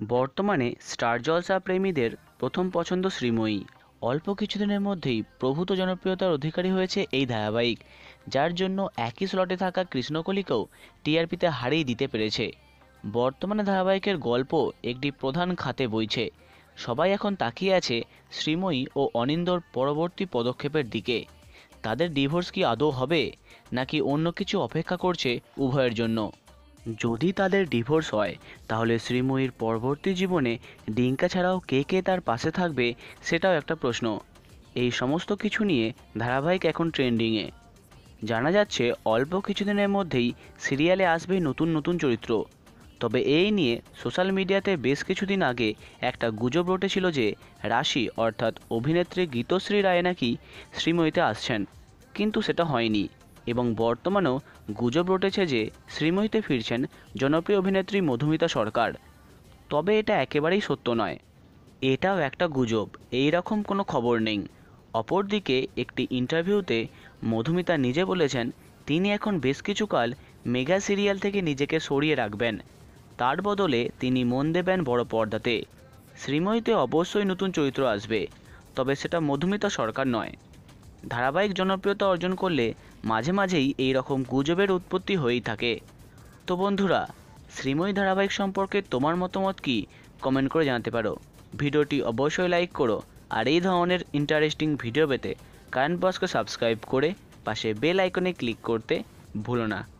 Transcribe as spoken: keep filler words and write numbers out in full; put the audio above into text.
বর্তমানে স্টার জলসা প্রেমীদের প্রথম পছন্দ শ্রীময়ী। অল্প কিছুদিনের মধ্যেই প্রভূত জনপ্রিয়তার অধিকারী হয়েছে এই ধারাবাহিক, যার জন্য একই স্লটে থাকা কৃষ্ণকলিকেও টিআরপিতে হারিয়ে দিতে পেরেছে। বর্তমানে ধারাবাহিকের গল্প একটি প্রধান খাতে বইছে। সবাই এখন তাকিয়ে আছে শ্রীময়ী ও অনিন্দর পরবর্তী পদক্ষেপের দিকে। তাদের ডিভোর্স কি আদৌ হবে, নাকি অন্য কিছু অপেক্ষা করছে উভয়ের জন্য? যদি তাদের ডিভোর্স হয়, তাহলে শ্রীময়ীর পরবর্তী জীবনে ডিঙ্কা ছাড়াও কে কে তার পাশে থাকবে, সেটাও একটা প্রশ্ন। এই সমস্ত কিছু নিয়ে ধারাবাহিক এখন ট্রেন্ডিংয়ে। জানা যাচ্ছে অল্প কিছুদিনের মধ্যেই সিরিয়ালে আসবে নতুন নতুন চরিত্র। তবে এই নিয়ে সোশ্যাল মিডিয়াতে বেশ কিছুদিন আগে একটা গুজব রটেছিল যে রাশি অর্থাৎ অভিনেত্রী গীতশ্রী রায় নাকি শ্রীময়ীতে আসছেন, কিন্তু সেটা হয়নি। এবং বর্তমানেও গুজব রটেছে যে শ্রীময়ীতে ফিরছেন জনপ্রিয় অভিনেত্রী মধুমিতা সরকার। তবে এটা একেবারেই সত্য নয়, এটাও একটা গুজব, এই রকম কোনো খবর নেই। অপরদিকে একটি ইন্টারভিউতে মধুমিতা নিজে বলেছেন তিনি এখন বেশ কিছুকাল মেগা সিরিয়াল থেকে নিজেকে সরিয়ে রাখবেন, তার বদলে তিনি মন দেবেন বড় পর্দাতে। শ্রীময়ীতে অবশ্যই নতুন চরিত্র আসবে, তবে সেটা মধুমিতা সরকার নয়। ধারাবাহিক জনপ্রিয়তা অর্জন করলে মাঝে মাঝেই এই রকম গুজবের উৎপত্তি হয়েই থাকে। তো বন্ধুরা, শ্রীময়ী ধারাবাহিক সম্পর্কে তোমার মতামত কি, কমেন্ট করে জানাতে পারো। ভিডিওটি অবশ্যই লাইক করো, আর এই ধরনের ইন্টারেস্টিং ভিডিও পেতে কারেন্ট বক্সকে সাবস্ক্রাইব করে পাশে বেল আইকনে ক্লিক করতে ভুলো না।